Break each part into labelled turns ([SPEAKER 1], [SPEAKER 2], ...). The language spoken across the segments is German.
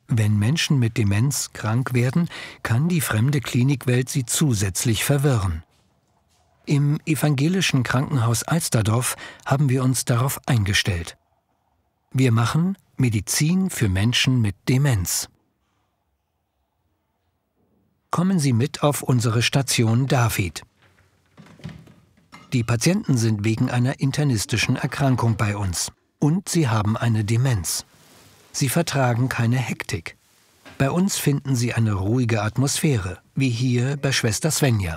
[SPEAKER 1] Wenn Menschen mit Demenz krank werden, kann die fremde Klinikwelt sie zusätzlich verwirren. Im evangelischen Krankenhaus Alsterdorf haben wir uns darauf eingestellt. Wir machen Medizin für Menschen mit Demenz. Kommen Sie mit auf unsere Station David. Die Patienten sind wegen einer internistischen Erkrankung bei uns und sie haben eine Demenz. Sie vertragen keine Hektik. Bei uns finden sie eine ruhige Atmosphäre, wie hier bei Schwester Svenja.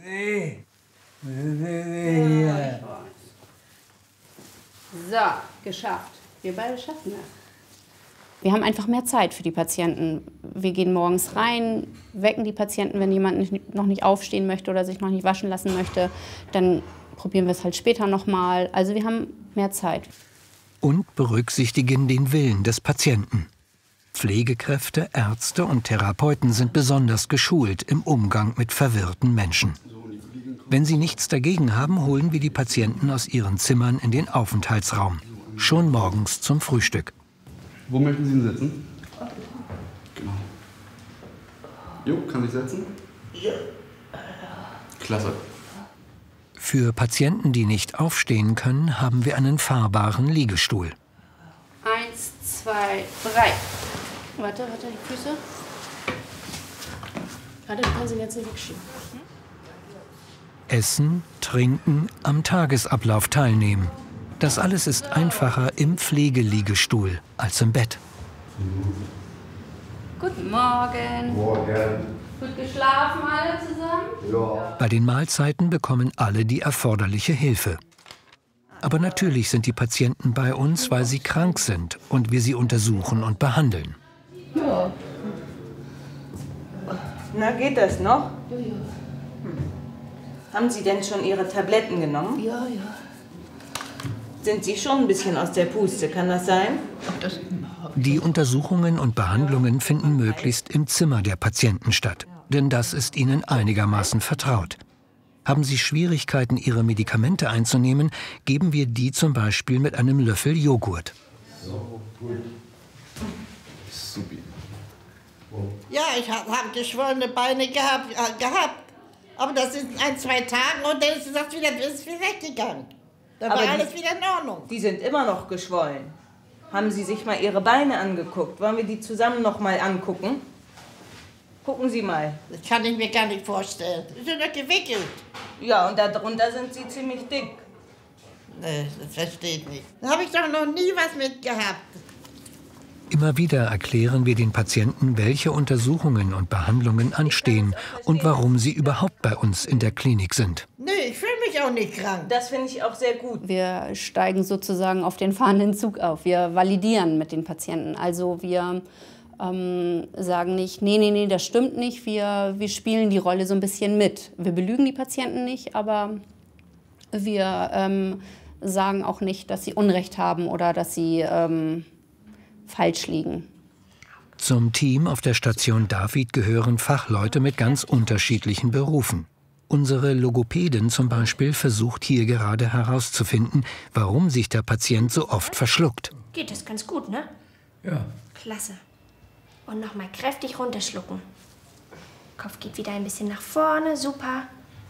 [SPEAKER 2] So, geschafft. Wir beide schaffen das. Wir haben einfach mehr Zeit für die Patienten. Wir gehen morgens rein, wecken die Patienten, wenn jemand noch nicht aufstehen möchte oder sich noch nicht waschen lassen möchte. Dann probieren wir es halt später nochmal. Also wir haben mehr Zeit.
[SPEAKER 1] Und berücksichtigen den Willen des Patienten. Pflegekräfte, Ärzte und Therapeuten sind besonders geschult im Umgang mit verwirrten Menschen. Wenn sie nichts dagegen haben, holen wir die Patienten aus ihren Zimmern in den Aufenthaltsraum. Schon morgens zum Frühstück.
[SPEAKER 3] Wo möchten Sie denn sitzen? Genau. Jo, kann sich setzen? Ja. Klasse.
[SPEAKER 1] Für Patienten, die nicht aufstehen können, haben wir einen fahrbaren Liegestuhl.
[SPEAKER 2] 1, 2, 3. Warte, die Füße. Warte, du kannst ihn jetzt nicht wegschieben.
[SPEAKER 1] Essen, trinken, am Tagesablauf teilnehmen. Das alles ist einfacher im Pflegeliegestuhl als im Bett.
[SPEAKER 2] Guten Morgen.
[SPEAKER 4] Morgen.
[SPEAKER 2] Gut geschlafen alle zusammen?
[SPEAKER 4] Ja.
[SPEAKER 1] Bei den Mahlzeiten bekommen alle die erforderliche Hilfe. Aber natürlich sind die Patienten bei uns, weil sie krank sind und wir sie untersuchen und behandeln.
[SPEAKER 2] Ja.
[SPEAKER 5] Na, geht das noch? Ja, ja. Haben Sie denn schon Ihre Tabletten genommen?
[SPEAKER 2] Ja, ja.
[SPEAKER 5] Sind Sie schon ein bisschen aus der Puste, kann das sein?
[SPEAKER 1] Die Untersuchungen und Behandlungen finden möglichst im Zimmer der Patienten statt, denn das ist ihnen einigermaßen vertraut. Haben sie Schwierigkeiten, ihre Medikamente einzunehmen, geben wir die zum Beispiel mit einem Löffel Joghurt.
[SPEAKER 3] So, gut. Supi.
[SPEAKER 6] Ja, ich hab geschwollene Beine gehabt. Aber das sind 1, 2 Tage und dann ist das wieder weggegangen. Dann war alles wieder in Ordnung.
[SPEAKER 5] Die sind immer noch geschwollen. Haben Sie sich mal Ihre Beine angeguckt? Wollen wir die zusammen noch mal angucken? Gucken Sie mal.
[SPEAKER 6] Das kann ich mir gar nicht vorstellen. Die sind doch gewickelt.
[SPEAKER 5] Ja, und darunter sind sie ziemlich dick.
[SPEAKER 6] Nee, das verstehe ich nicht. Da habe ich doch noch nie was mit gehabt.
[SPEAKER 1] Immer wieder erklären wir den Patienten, welche Untersuchungen und Behandlungen anstehen und warum sie überhaupt bei uns in der Klinik sind.
[SPEAKER 6] Nee, ich fühle mich auch nicht krank.
[SPEAKER 5] Das finde ich auch sehr gut.
[SPEAKER 2] Wir steigen sozusagen auf den fahrenden Zug auf. Wir validieren mit den Patienten. Also wir sagen nicht, nee, das stimmt nicht. Wir spielen die Rolle so ein bisschen mit. Wir belügen die Patienten nicht, aber wir sagen auch nicht, dass sie Unrecht haben oder dass sie falsch liegen.
[SPEAKER 1] Zum Team auf der Station David gehören Fachleute mit ganz unterschiedlichen Berufen. Unsere Logopädin zum Beispiel versucht hier gerade herauszufinden, warum sich der Patient so oft verschluckt.
[SPEAKER 7] Geht das ganz gut, ne?
[SPEAKER 4] Ja.
[SPEAKER 7] Klasse. Und nochmal kräftig runterschlucken. Kopf geht wieder ein bisschen nach vorne, super.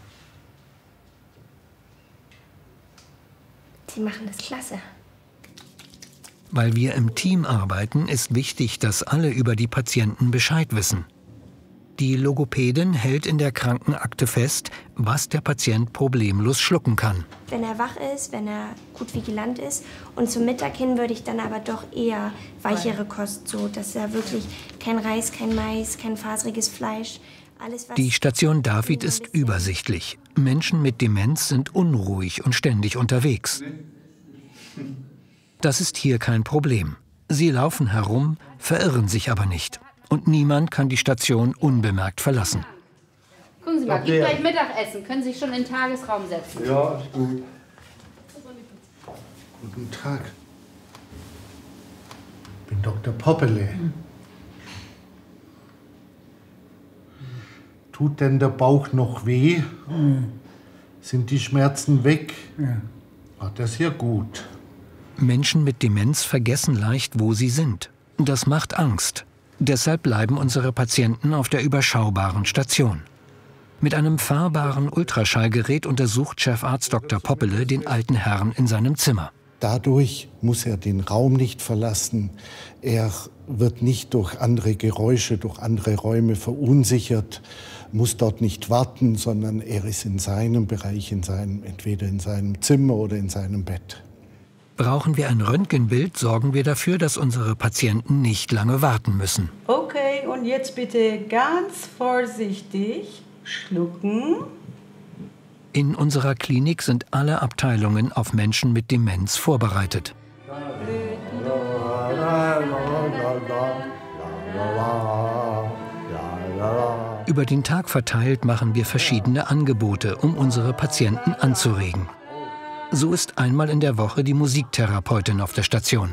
[SPEAKER 7] Sie machen das klasse.
[SPEAKER 1] Weil wir im Team arbeiten, ist wichtig, dass alle über die Patienten Bescheid wissen. Die Logopädin hält in der Krankenakte fest, was der Patient problemlos schlucken kann.
[SPEAKER 7] Wenn er wach ist, wenn er gut vigilant ist. Und zum Mittag hin würde ich dann aber doch eher weichere Kost, so dass er wirklich kein Reis, kein Mais, kein faseriges Fleisch, alles was...
[SPEAKER 1] Die Station David ist übersichtlich. Menschen mit Demenz sind unruhig und ständig unterwegs. Das ist hier kein Problem. Sie laufen herum, verirren sich aber nicht. Und niemand kann die Station unbemerkt verlassen.
[SPEAKER 2] Gucken Sie mal, gibt gleich Mittagessen. Können Sie sich schon in den Tagesraum setzen?
[SPEAKER 4] Ja, ist gut.
[SPEAKER 8] Guten Tag. Ich bin Dr. Poppele. Tut denn der Bauch noch weh? Sind die Schmerzen weg? Ah, das ist ja gut.
[SPEAKER 1] Menschen mit Demenz vergessen leicht, wo sie sind. Das macht Angst. Deshalb bleiben unsere Patienten auf der überschaubaren Station. Mit einem fahrbaren Ultraschallgerät untersucht Chefarzt Dr. Poppele den alten Herrn in seinem Zimmer.
[SPEAKER 8] Dadurch muss er den Raum nicht verlassen. Er wird nicht durch andere Geräusche, durch andere Räume verunsichert, muss dort nicht warten, sondern er ist in seinem Bereich, entweder in seinem Zimmer oder in seinem Bett.
[SPEAKER 1] Brauchen wir ein Röntgenbild, sorgen wir dafür, dass unsere Patienten nicht lange warten müssen.
[SPEAKER 4] Okay, und jetzt bitte ganz vorsichtig schlucken.
[SPEAKER 1] In unserer Klinik sind alle Abteilungen auf Menschen mit Demenz vorbereitet. Über den Tag verteilt machen wir verschiedene Angebote, um unsere Patienten anzuregen. So ist einmal in der Woche die Musiktherapeutin auf der Station.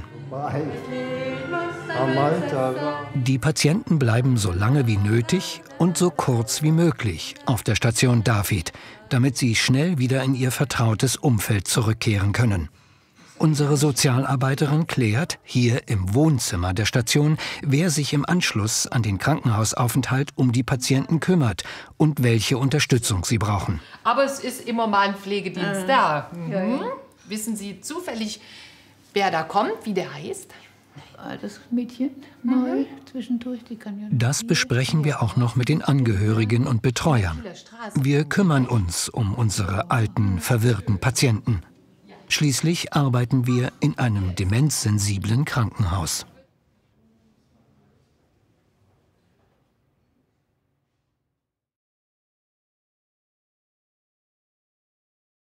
[SPEAKER 1] Die Patienten bleiben so lange wie nötig und so kurz wie möglich auf der Station David, damit sie schnell wieder in ihr vertrautes Umfeld zurückkehren können. Unsere Sozialarbeiterin klärt, hier im Wohnzimmer der Station, wer sich im Anschluss an den Krankenhausaufenthalt um die Patienten kümmert und welche Unterstützung sie brauchen.
[SPEAKER 9] Aber es ist immer mal ein Pflegedienst da. Ja. Wissen Sie zufällig, wer da kommt, wie der heißt?
[SPEAKER 10] Das Mädchen mal zwischendurch, die kann ja nicht.
[SPEAKER 1] Das besprechen wir auch noch mit den Angehörigen und Betreuern. Wir kümmern uns um unsere alten, verwirrten Patienten. Schließlich arbeiten wir in einem demenzsensiblen Krankenhaus.